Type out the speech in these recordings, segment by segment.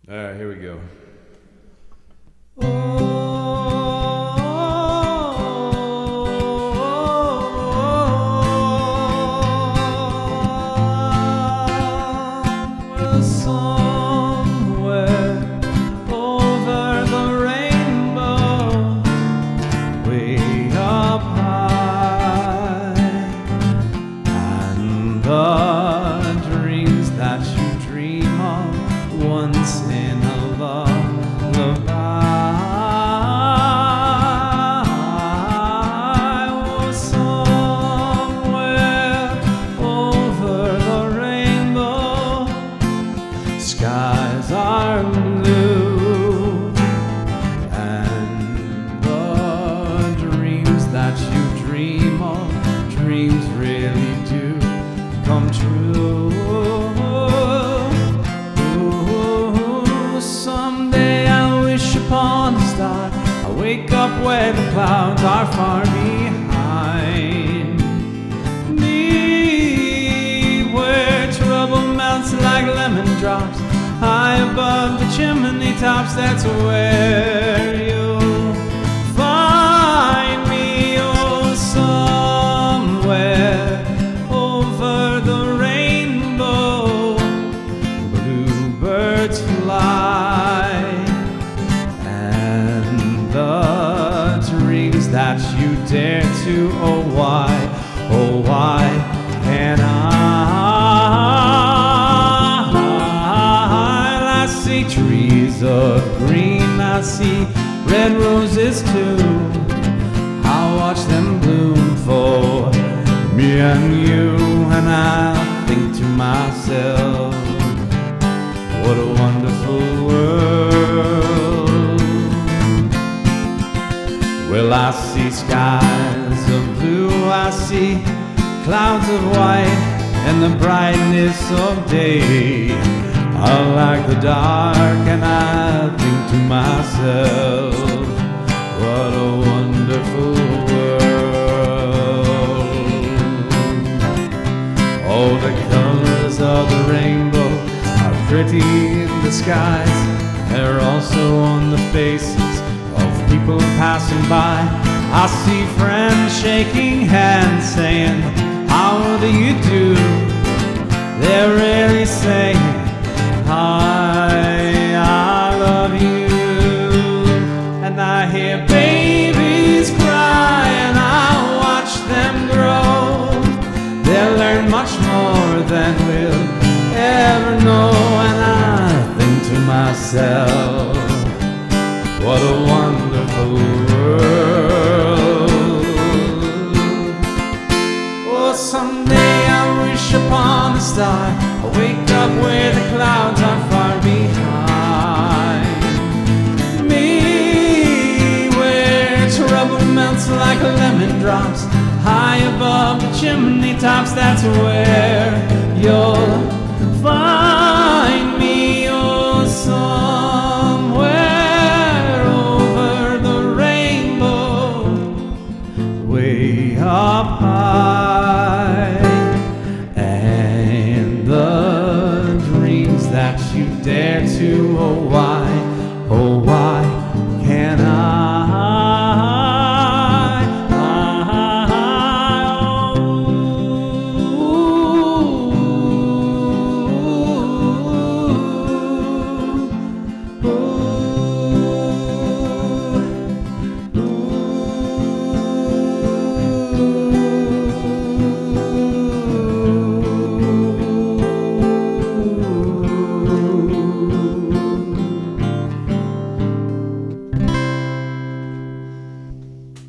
All right, here we go. Somewhere over the rainbow, way up high, and the dreams that you dream of once in a lullaby was somewhere over the rainbow. Skies are blue, and the dreams that you dream of, dreams really do come true. Ooh, someday I'll wish upon a star. I'll wake up where the clouds are far behind me, where trouble melts like lemon drops high above the chimney tops. That's where you'll find me. Oh, somewhere over the rainbow, bluebirds fly, and the dreams that you dare to, oh why can I see trees of green, I see red roses too. I'll watch them bloom for me and you, and I think to myself, what a wonderful world. Well, I see skies of blue, I see clouds of white, and the brightness of day. I like the dark, and I think to myself, what a wonderful world. All the colors of the rainbow are pretty in the skies. They're also on the faces of people passing by. I see friends shaking hands saying, how do you do? They're really saying, hi, I love you. And I hear babies cry, and I watch them grow. They'll learn much more than we'll ever know. And I think to myself, what a wonderful world. Oh, someday I wish upon a star. I wake up where the clouds are far behind me, where trouble melts like lemon drops high above the chimney tops. That's where you'll find me. Oh, somewhere over the rainbow, way up high, and the dreams that you dare to, oh why can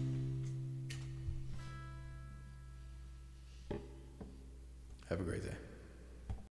Have a great day.